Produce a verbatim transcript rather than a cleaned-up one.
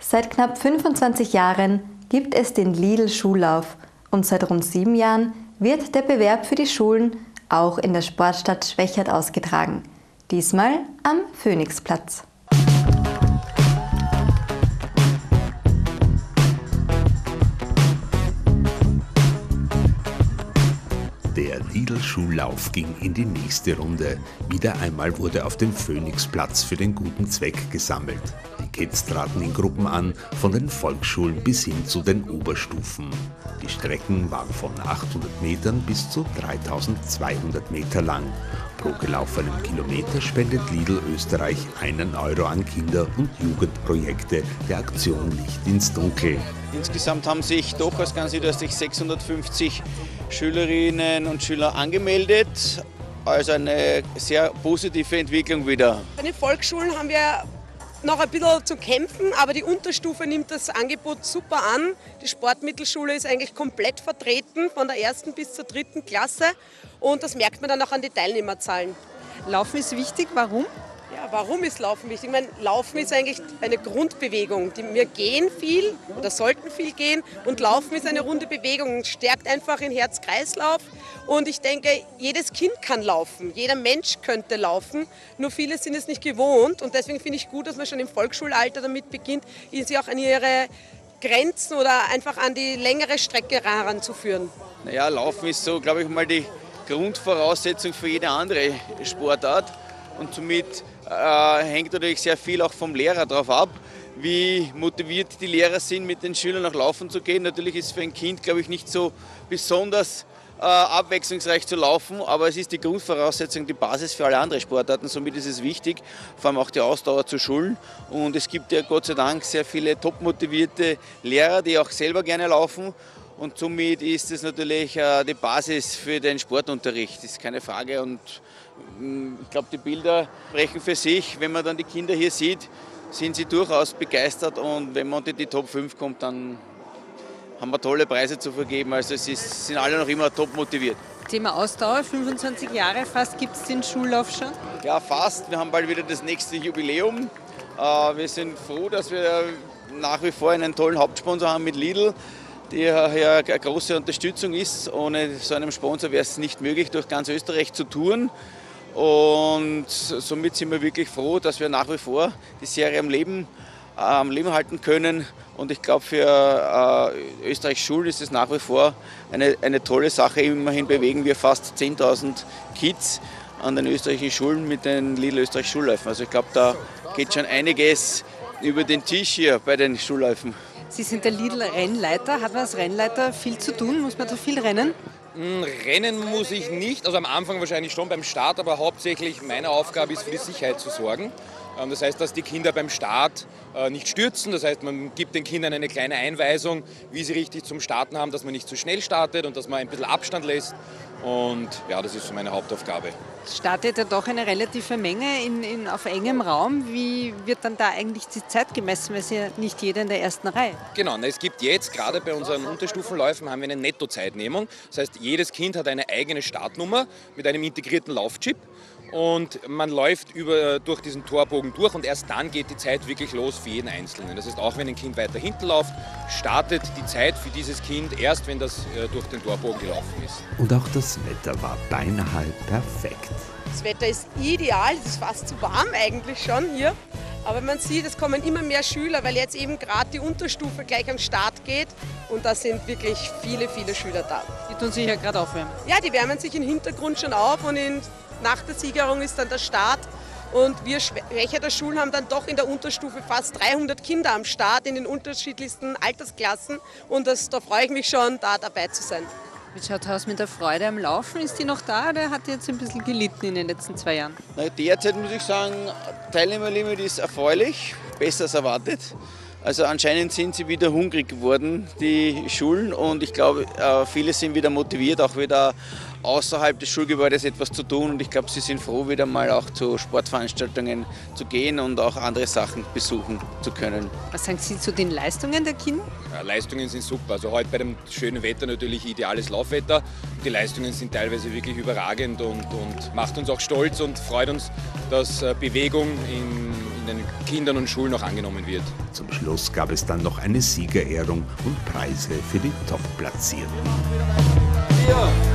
Seit knapp fünfundzwanzig Jahren gibt es den Lidl-Schullauf und seit rund sieben Jahren wird der Bewerb für die Schulen auch in der Sportstadt Schwechat ausgetragen. Diesmal am Phoenixplatz. Der Lidl-Schullauf ging in die nächste Runde. Wieder einmal wurde auf dem Phoenixplatz für den guten Zweck gesammelt. Die Kids traten in Gruppen an, von den Volksschulen bis hin zu den Oberstufen. Die Strecken waren von achthundert Metern bis zu dreitausendzweihundert Meter lang. Pro gelaufenen Kilometer spendet Lidl Österreich einen Euro an Kinder- und Jugendprojekte der Aktion Licht ins Dunkel. Insgesamt haben sich doch aus ganz Südösterreich sechshundertfünfzig Schülerinnen und Schüler angemeldet. Also eine sehr positive Entwicklung wieder. Bei den Volksschulen haben wir noch ein bisschen zu kämpfen, aber die Unterstufe nimmt das Angebot super an. Die Sportmittelschule ist eigentlich komplett vertreten, von der ersten bis zur dritten Klasse. Und das merkt man dann auch an den Teilnehmerzahlen. Laufen ist wichtig, warum? Ja, warum ist Laufen wichtig? Ich meine, Laufen ist eigentlich eine Grundbewegung. Wir gehen viel oder sollten viel gehen und Laufen ist eine runde Bewegung, stärkt einfach den Herz-Kreislauf. Und ich denke, jedes Kind kann laufen, jeder Mensch könnte laufen, nur viele sind es nicht gewohnt. Und deswegen finde ich gut, dass man schon im Volksschulalter damit beginnt, sie auch an ihre Grenzen oder einfach an die längere Strecke heranzuführen. Naja, Laufen ist so, glaube ich mal, die Grundvoraussetzung für jede andere Sportart. Und somit äh, hängt natürlich sehr viel auch vom Lehrer drauf ab, wie motiviert die Lehrer sind, mit den Schülern auch laufen zu gehen. Natürlich ist es für ein Kind, glaube ich, nicht so besonders äh, abwechslungsreich zu laufen, aber es ist die Grundvoraussetzung, die Basis für alle anderen Sportarten. Somit ist es wichtig, vor allem auch die Ausdauer zu schulen. Und es gibt ja Gott sei Dank sehr viele top motivierte Lehrer, die auch selber gerne laufen. Und somit ist es natürlich äh, die Basis für den Sportunterricht, ist keine Frage. Und mh, ich glaube, die Bilder sprechen für sich. Wenn man dann die Kinder hier sieht, sind sie durchaus begeistert. Und wenn man unter die Top fünf kommt, dann haben wir tolle Preise zu vergeben. Also es ist, sind alle noch immer top motiviert. Thema Ausdauer, fünfundzwanzig Jahre fast gibt es den Schullauf schon? Ja, fast. Wir haben bald wieder das nächste Jubiläum. Äh, wir sind froh, dass wir nach wie vor einen tollen Hauptsponsor haben mit Lidl, die ja eine große Unterstützung ist. Ohne so einem Sponsor wäre es nicht möglich, durch ganz Österreich zu touren. Und somit sind wir wirklich froh, dass wir nach wie vor die Serie am Leben, äh, am Leben halten können. Und ich glaube, für äh, Österreichs Schulen ist es nach wie vor eine, eine tolle Sache. Immerhin bewegen wir fast zehntausend Kids an den österreichischen Schulen mit den Lidl Österreich Schulläufen. Also ich glaube, da geht schon einiges über den Tisch hier bei den Schulläufen. Sie sind der Lidl-Rennleiter. Hat man als Rennleiter viel zu tun? Muss man da viel rennen? Rennen muss ich nicht, also am Anfang wahrscheinlich schon beim Start, aber hauptsächlich meine Aufgabe ist, für die Sicherheit zu sorgen. Das heißt, dass die Kinder beim Start nicht stürzen. Das heißt, man gibt den Kindern eine kleine Einweisung, wie sie richtig zum Starten haben, dass man nicht zu schnell startet und dass man ein bisschen Abstand lässt. Und ja, das ist so meine Hauptaufgabe. Es startet ja doch eine relative Menge in, in, auf engem Raum. Wie wird dann da eigentlich die Zeit gemessen? Weil es ja nicht jeder in der ersten Reihe. Genau, es gibt jetzt, gerade bei unseren Unterstufenläufen, haben wir eine Nettozeitnehmung. Das heißt, jedes Kind hat eine eigene Startnummer mit einem integrierten Laufchip. Und man läuft über, durch diesen Torbogen durch und erst dann geht die Zeit wirklich los für jeden Einzelnen. Das heißt, auch wenn ein Kind weiter hinten läuft, startet die Zeit für dieses Kind erst, wenn das äh, durch den Torbogen gelaufen ist. Und auch das Wetter war beinahe perfekt. Das Wetter ist ideal, es ist fast zu warm eigentlich schon hier. Aber man sieht, es kommen immer mehr Schüler, weil jetzt eben gerade die Unterstufe gleich am Start geht. Und da sind wirklich viele, viele Schüler da. Die tun sich ja gerade aufwärmen. Ja, die wärmen sich im Hintergrund schon auf und in nach der Siegerung ist dann der Start und wir Schwecharter Schulen haben dann doch in der Unterstufe fast dreihundert Kinder am Start in den unterschiedlichsten Altersklassen und das, da freue ich mich schon, da dabei zu sein. Wie schaut es aus mit der Freude am Laufen? Ist die noch da oder hat die jetzt ein bisschen gelitten in den letzten zwei Jahren? Na, derzeit muss ich sagen, Teilnehmerlimit ist erfreulich, besser als erwartet. Also anscheinend sind sie wieder hungrig geworden, die Schulen, und ich glaube, viele sind wieder motiviert, auch wieder außerhalb des Schulgebäudes etwas zu tun, und ich glaube, sie sind froh, wieder mal auch zu Sportveranstaltungen zu gehen und auch andere Sachen besuchen zu können. Was sagen Sie zu den Leistungen der Kinder? Ja, Leistungen sind super. Also heute bei dem schönen Wetter natürlich ideales Laufwetter. Die Leistungen sind teilweise wirklich überragend und, und macht uns auch stolz und freut uns, dass Bewegung in, in den Kindern und Schulen auch angenommen wird. Zum Schluss gab es dann noch eine Siegerehrung und Preise für die Top-Platzierten. Ja.